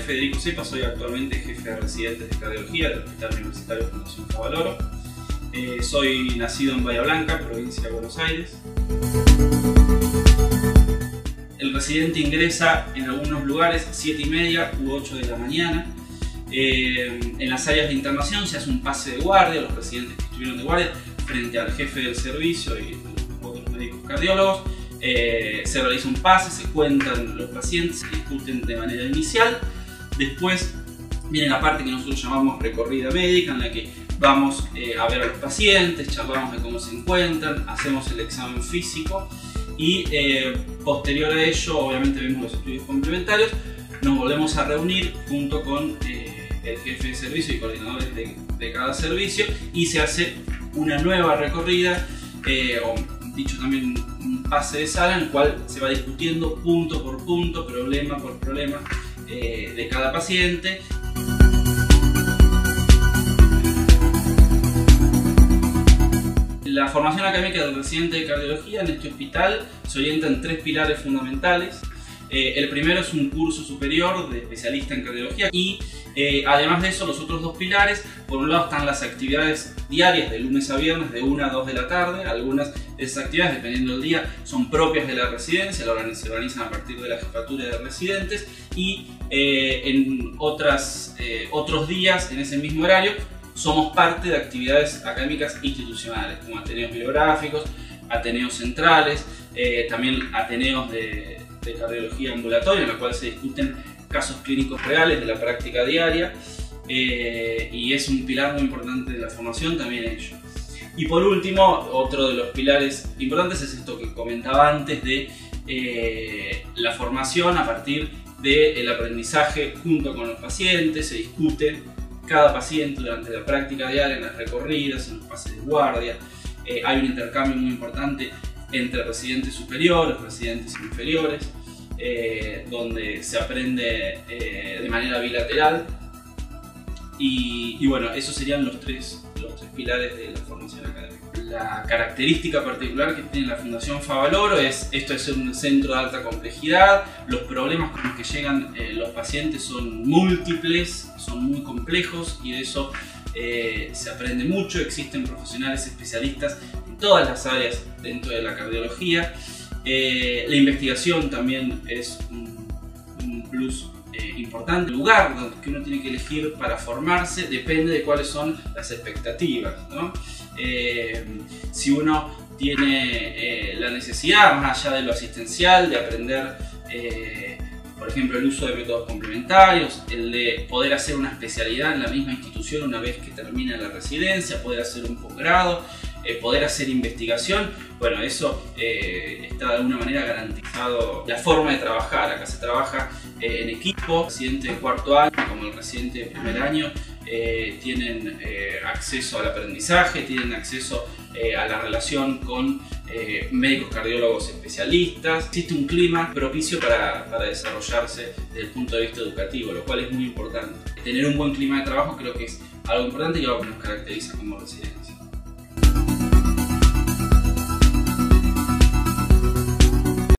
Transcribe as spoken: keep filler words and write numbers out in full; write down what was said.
Federico Cepa, soy actualmente jefe de residentes de cardiología del Hospital Universitario Fundación Favaloro. Eh, soy nacido en Bahía Blanca, provincia de Buenos Aires. El residente ingresa en algunos lugares a siete y media u ocho de la mañana. Eh, en las áreas de internación se hace un pase de guardia, los residentes que estuvieron de guardia, frente al jefe del servicio y otros médicos cardiólogos. Eh, se realiza un pase, se cuentan los pacientes, se discuten de manera inicial. Después viene la parte que nosotros llamamos recorrida médica, en la que vamos eh, a ver a los pacientes, charlamos de cómo se encuentran, hacemos el examen físico y eh, posterior a ello, obviamente vemos los estudios complementarios, nos volvemos a reunir junto con eh, el jefe de servicio y coordinadores de, de cada servicio y se hace una nueva recorrida, eh, o dicho también un pase de sala en el cual se va discutiendo punto por punto, problema por problema eh, de cada paciente. La formación académica del residente de cardiología en este hospital se orienta en tres pilares fundamentales. Eh, el primero es un curso superior de especialista en cardiología y eh, además de eso los otros dos pilares, por un lado están las actividades diarias de lunes a viernes de una a dos de la tarde. Algunas de esas actividades, dependiendo del día, son propias de la residencia, se organizan a partir de la jefatura de residentes y eh, en otras, eh, otros días en ese mismo horario somos parte de actividades académicas institucionales como ateneos bibliográficos, ateneos centrales, eh, también ateneos de de cardiología ambulatoria, en la cual se discuten casos clínicos reales de la práctica diaria eh, y es un pilar muy importante de la formación también ello. Y por último, otro de los pilares importantes es esto que comentaba antes de eh, la formación a partir del aprendizaje junto con los pacientes. Se discute cada paciente durante la práctica diaria, en las recorridas, en los pases de guardia. Eh, hay un intercambio muy importante entre residentes superiores, residentes inferiores, eh, donde se aprende eh, de manera bilateral y, y bueno, esos serían los tres, los tres pilares de la formación académica. La característica particular que tiene la Fundación Favaloro es esto es un centro de alta complejidad. Los problemas con los que llegan eh, los pacientes son múltiples, son muy complejos y de eso eh, se aprende mucho. Existen profesionales especialistas en todas las áreas dentro de la cardiología. Eh, la investigación también es un, un plus eh, importante. El lugar donde que uno tiene que elegir para formarse depende de cuáles son las expectativas, ¿no? Eh, si uno tiene eh, la necesidad, más allá de lo asistencial, de aprender eh, por ejemplo el uso de métodos complementarios, el de poder hacer una especialidad en la misma institución una vez que termina la residencia, poder hacer un posgrado, eh, poder hacer investigación, bueno, eso eh, está de alguna manera garantizado. La forma de trabajar, acá se trabaja eh, en equipo. El residente de cuarto año como el residente de primer año eh, tienen eh, acceso al aprendizaje, tienen acceso eh, a la relación con eh, médicos cardiólogos especialistas. Existe un clima propicio para, para desarrollarse desde el punto de vista educativo, lo cual es muy importante. Tener un buen clima de trabajo creo que es algo importante y algo que nos caracteriza como residentes.